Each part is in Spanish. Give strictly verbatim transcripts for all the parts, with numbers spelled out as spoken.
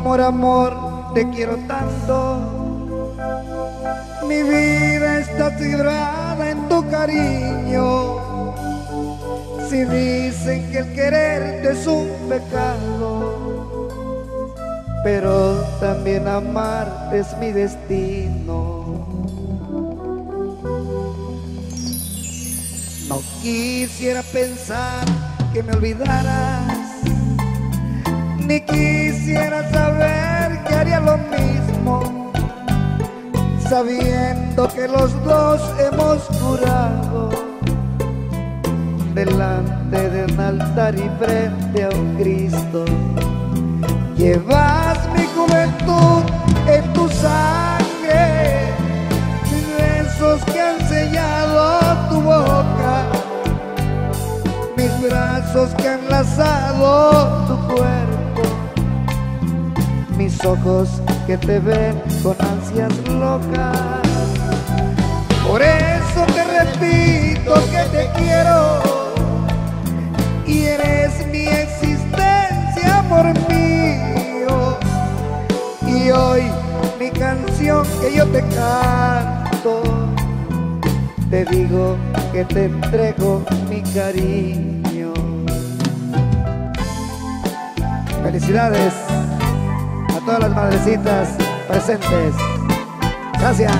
Amor, amor, te quiero tanto. Mi vida está fibrada en tu cariño. Si dicen que el quererte es un pecado, pero también amarte es mi destino. No quisiera pensar que me olvidaras, ni quisiera saber que haría lo mismo, sabiendo que los dos hemos jurado delante de un altar y frente a un Cristo. Llevas mi juventud en tu sangre, mis besos que han sellado tu boca, mis brazos que han lazado tu cuerpo, mis ojos que te ven con ansias locas. Por eso te repito que te quiero y eres mi existencia, amor mío. Y hoy mi canción que yo te canto, te digo que te entrego mi cariño. Felicidades a todas las madrecitas presentes. Gracias.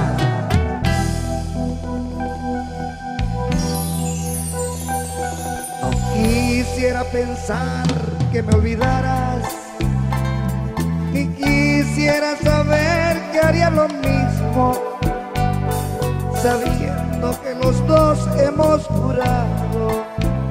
No quisiera pensar que me olvidaras, ni quisiera saber que haría lo mismo, sabiendo que los dos hemos jurado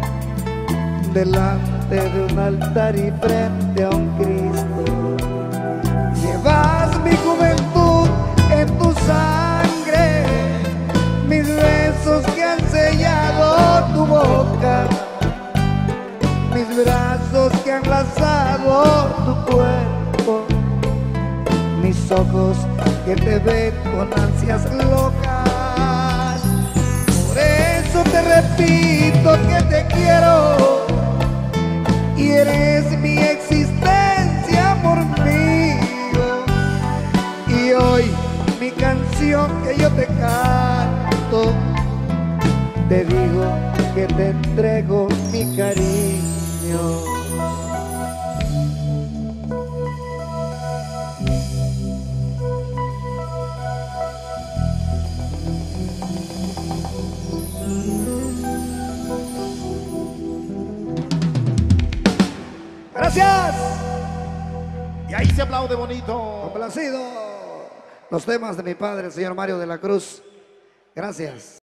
delante de un altar y frente a un Cristo. Llevas mi juventud en tu sangre, mis besos que han sellado tu boca, mis brazos que han lazado tu cuerpo, mis ojos que te ven con ansias locas. Por eso te repito que te quiero y eres mi existencia, amor mío. Y hoy mi canción que yo te canto, te digo que te entrego mi cariño. Gracias. Y ahí se aplaude bonito. Complacido. Los temas de mi padre, el señor Mario de la Cruz. Gracias.